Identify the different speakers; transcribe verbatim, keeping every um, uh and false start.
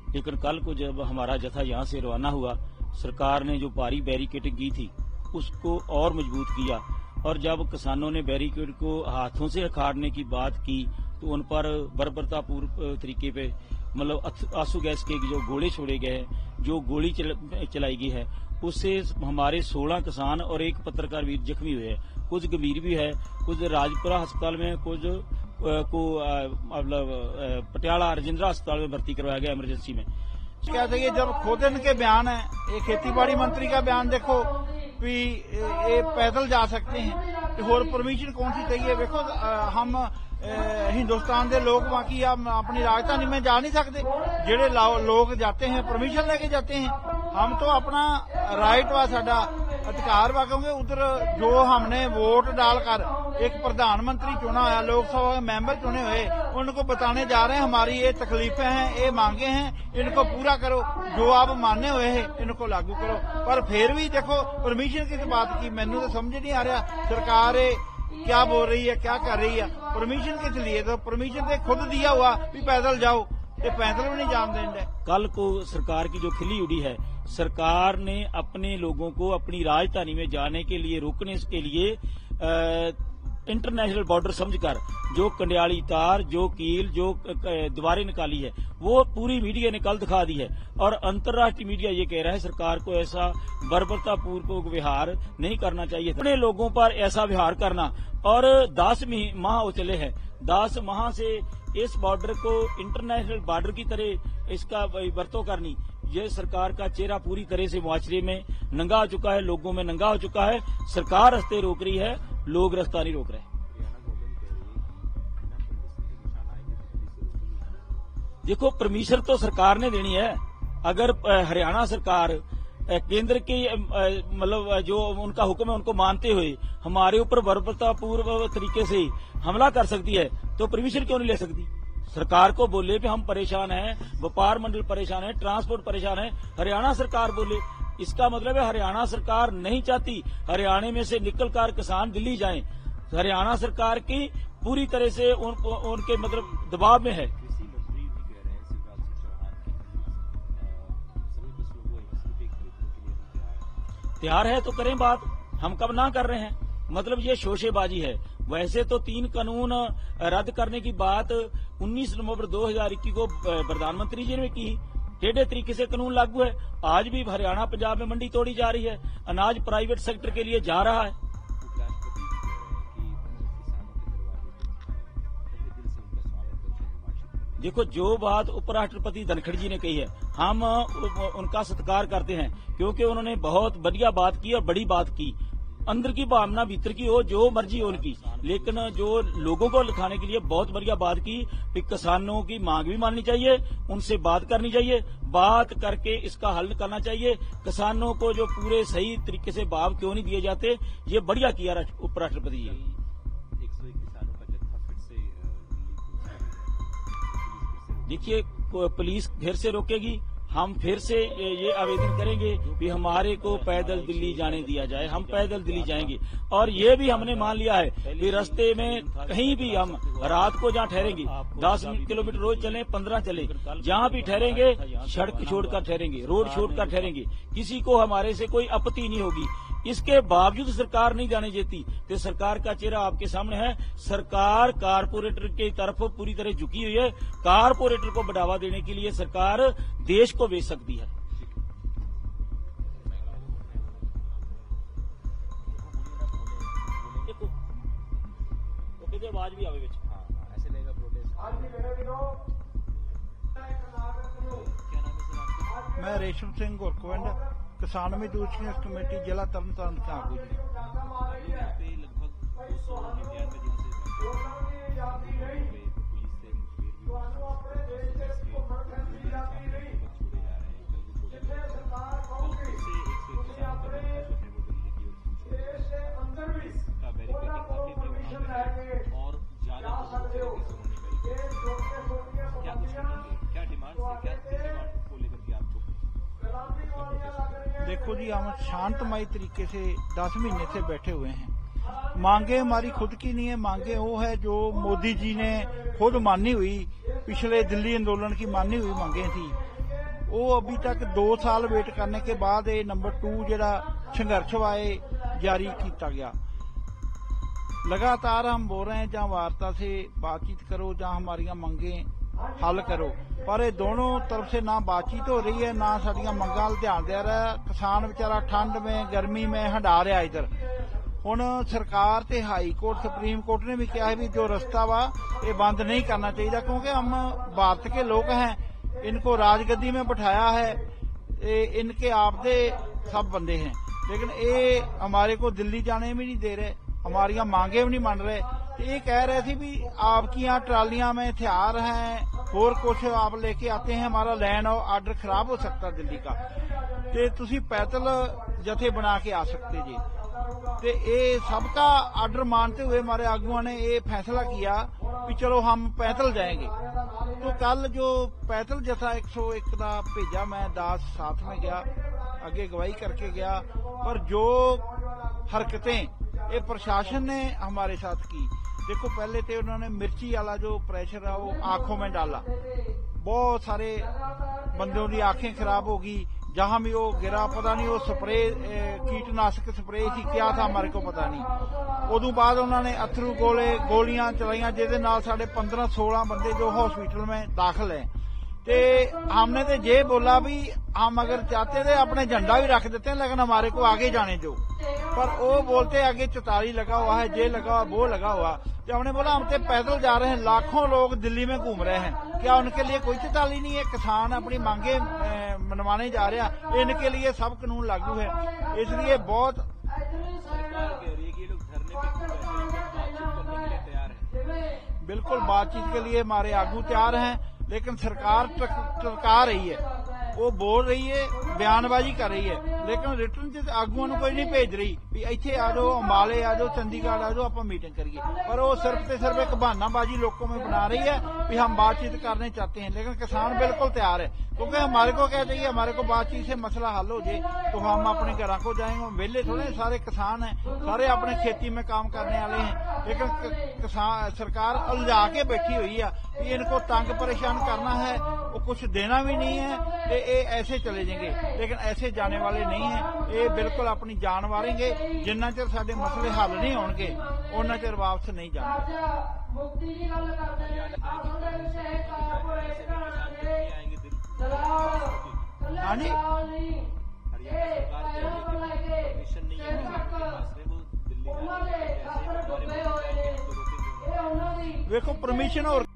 Speaker 1: लेकिन कल को जब हमारा जत्था यहाँ से रवाना हुआ, सरकार ने जो भारी बैरिकेडिंग की थी उसको और मजबूत किया, और जब किसानों ने बैरिकेड को हाथों से अखाड़ने की बात की तो उन पर बर्बरतापूर्ण तरीके पे मतलब आंसू गैस के जो गोले छोड़े गए हैं, जो गोली चल, चलाई गई है, उससे हमारे सोलह किसान और एक पत्रकार वीर जख्मी हुए हैं। कुछ गंभीर भी है, कुछ राजपुरा अस्पताल में, कुछ को मतलब पटियाला राजेंद्रा अस्पताल में भर्ती करवाया गया इमरजेंसी में।
Speaker 2: क्या चाहिए जब खुद इनके बयान है, ये खेती बाड़ी मंत्री का बयान देखो भी ये पैदल जा सकते हैं, और परमिशन कौन सी चाहिए। देखो हम हिंदुस्तान के लोग बाकी हम अपनी राजधानी में जा नहीं सकते, जेडे लोग जाते हैं परमिशन लेके जाते हैं। हम तो अपना राइट व साडा अधिकार वा, क्योंकि उधर जो हमने वोट डालकर एक प्रधानमंत्री चुना है, लोकसभा के मेंबर चुने हुए, उनको बताने जा रहे हैं हमारी ये तकलीफें हैं, ये मांगे हैं, इनको पूरा करो, जो आप माने हुए हैं इनको लागू करो। पर फिर भी देखो परमिशन किस बात की, मैनू तो समझ नहीं आ रहा सरकार क्या बोल रही है, क्या कर रही है। परमिशन किस लिए, तो परमिशन तो खुद दिया हुआ भी पैदल जाओ, ये पैदल भी नहीं जान देंगे।
Speaker 1: कल को सरकार की जो खिली उड़ी है, सरकार ने अपने लोगों को अपनी राजधानी में जाने के लिए रोकने के लिए आ, इंटरनेशनल बॉर्डर समझकर जो कंडियाली तार, जो कील, जो दीवारें निकाली है, वो पूरी मीडिया ने कल दिखा दी है। और अंतर्राष्ट्रीय मीडिया ये कह रहा है सरकार को ऐसा बर्बरतापूर्वक व्यवहार नहीं करना चाहिए। अपने लोगों पर ऐसा व्यवहार करना, और दस माह हो चले हैं, दस माह से इस बॉर्डर को इंटरनेशनल बॉर्डर की तरह इसका बरतों करनी, ये सरकार का चेहरा पूरी तरह से मुआशरे में नंगा हो चुका है, लोगों में नंगा हो चुका है। सरकार रास्ते रोक रही है, लोग रास्ता नहीं रोक रहे। देखो परमिशन तो सरकार ने देनी है। अगर हरियाणा सरकार केंद्र के मतलब जो उनका हुक्म है उनको मानते हुए हमारे ऊपर बर्बरतापूर्ण तरीके से हमला कर सकती है, तो परमिशन क्यों नहीं ले सकती। सरकार को बोले कि हम परेशान हैं, व्यापार मंडल परेशान है, ट्रांसपोर्ट परेशान है, हरियाणा सरकार बोले, इसका मतलब है हरियाणा सरकार नहीं चाहती हरियाणा में से निकलकर किसान दिल्ली जाएं। हरियाणा सरकार की पूरी तरह से उन, उनके मतलब दबाव में है। तैयार है तो करें बात, हम कब ना कर रहे हैं। मतलब ये शोशेबाजी है। वैसे तो तीन कानून रद्द करने की बात उन्नीस नवंबर दो हजार इक्कीस को प्रधानमंत्री जी ने की, टेढ़े तरीके से कानून लागू है। आज भी हरियाणा पंजाब में मंडी तोड़ी जा रही है, अनाज प्राइवेट सेक्टर के लिए जा रहा है। देखो जो बात उपराष्ट्रपति धनखड़ जी ने कही है, हम उनका सत्कार करते हैं, क्योंकि उन्होंने बहुत बढ़िया बात की और बड़ी बात की। अंदर की भावना भीतर की हो, जो मर्जी हो उनकी, लेकिन जो लोगों को लिखाने के लिए बहुत बढ़िया बात की कि किसानों की मांग भी माननी चाहिए, उनसे बात करनी चाहिए, बात करके इसका हल करना चाहिए। किसानों को जो पूरे सही तरीके से भाव क्यों नहीं दिए जाते, ये बढ़िया किया उपराष्ट्रपति जी। देखिए पुलिस फिर से रोकेगी, हम फिर से ये आवेदन करेंगे कि हमारे को पैदल दिल्ली जाने दिया जाए, हम पैदल दिल्ली जाएंगे। और ये भी हमने मान लिया है कि रास्ते में कहीं भी हम रात को जहाँ ठहरेंगे, दस किलोमीटर रोज चलें, पंद्रह चलें, जहाँ भी ठहरेंगे सड़क छोड़कर ठहरेंगे, रोड छोड़कर ठहरेंगे, किसी को हमारे से कोई आपत्ति नहीं होगी। इसके बावजूद सरकार नहीं जाने देती, तो सरकार का चेहरा आपके सामने है। सरकार कारपोरेटर की तरफ पूरी तरह झुकी हुई है। कारपोरेटर को बढ़ावा देने के लिए सरकार देश को बेच सकती है। तो आवाज भी आवे ऐसे लेगा प्रोटेस्ट।
Speaker 2: मैं रेशम सिंह गोरखवंड, किसान मजदूर संघर्ष कमेटी जिला तरनताਰਨ का आगू जी। देखो जी हम शांतमय तरीके से दस महीने से बैठे हुए हैं। मांगे हमारी खुद की नहीं है, मांगे वो है जो मोदी जी ने खुद मानी हुई, पिछले दिल्ली आंदोलन की मानी हुई मांगे थी। वो अभी तक दो साल वेट करने के बाद ये नंबर टू जिहड़ा संघर्ष वा जारी किया गया। लगातार हम बोल रहे हैं जहाँ वार्ता से बातचीत करो, जहाँ हमारी मांगे हल करो, पर ये दोनों तरफ से ना बातचीत हो रही है, ना साडियां मंगां ध्यान दे रहा है। किसान बेचारा ठंड में गर्मी में हंडा रहा इधर। हुण सरकार ते हाई कोर्ट सुप्रीम कोर्ट ने भी कहा है भी जो रास्ता वा ये बंद नहीं करना चाहिए, क्योंकि हम भारत के लोग हैं, इनको राजगद्दी में बिठाया है, ये इनके आपदे सब बंदे हैं, लेकिन ये हमारे को दिल्ली जाने भी नहीं दे रहे, हमारी मांगे भी नहीं मान रहे। ये कह रहे थे भी आपकी यहाँ ट्रालियां में हथियार हैं और कुछ आप लेके आते हैं, हमारा लैंड ऑर्डर खराब हो सकता दिल्ली का, ते तुसी पैदल जथे बना के आ सकते जी। ते ये सबका आर्डर मानते हुए हमारे आगुओं ने ये फैसला किया कि चलो हम पैदल जाएंगे। तो कल जो पैदल जथा एक सौ एक का भेजा, मैं दास साथ में गया, आगे गवाही करके गया, पर जो हरकतें ये प्रशासन ने हमारे साथ की, देखो पहले तो उन्होंने मिर्ची वाला जो प्रेशर है वो आंखों में डाला, बहुत सारे बंदों की आंखें खराब होगी, जहां भी वो गिरा पता नहीं वो स्प्रे कीटनाशक स्प्रे थी क्या था हमारे को पता नहीं। उदों बाद उन्होंने अथरू गोले गोलियां चलाइया, जिहदे नाल साढ़े पंद्रह सोलह बंदे जो हॉस्पिटल में दाखिल हैं। ते हमने तो ये बोला भी हम अगर चाहते थे अपने झंडा भी रख देते हैं, लेकिन हमारे को आगे जाने दो, पर वो बोलते आगे चौताली लगा हुआ है, ये लगा हुआ वो लगा हुआ। तो हमने बोला हम तो पैदल जा रहे हैं, लाखों लोग दिल्ली में घूम रहे हैं, क्या उनके लिए कोई चौताली नहीं है? किसान अपनी मांगे मनवाने जा रहे हैं, इनके लिए सब कानून लागू है। इसलिए बहुत बिल्कुल बातचीत के लिए हमारे आगू तैयार हैं, लेकिन सरकार टरका रही है, वो बोल रही है, बयानबाजी कर रही है, लेकिन रिटर्न च आगुओं को कोई नहीं भेज रही भी इत्थे आ जाओ, अंबाले आ जाओ, चंडीगढ़ आ जाओ, आप मीटिंग करिए। पर वो सिर्फ से सिर्फ एक बहानाबाजी लोगों में बना रही है कि हम बातचीत करने चाहते हैं, लेकिन किसान बिल्कुल तैयार है, क्योंकि हमारे को क्या चाहिए, हमारे को बातचीत से मसला हल हो जाए तो हम अपने घरों को जाएंगे। वेले थोड़े सारे किसान हैं, सारे अपने खेती में काम करने वाले हैं, लेकिन किसान सरकार उलझा के बैठी हुई है कि इनको तंग परेशान करना है, वो कुछ देना भी नहीं है, तो ये ऐसे चले जाएंगे, लेकिन ऐसे जाने वाले नहीं है। ये बिल्कुल अपनी जान वारेंगे, जिन्ना चਿਰ ਸਾਡੇ मसले हल नहीं होंगे उन्ना चਿਰ वापस नहीं जाएंगे। हाँ जी, वेखो परमिशन और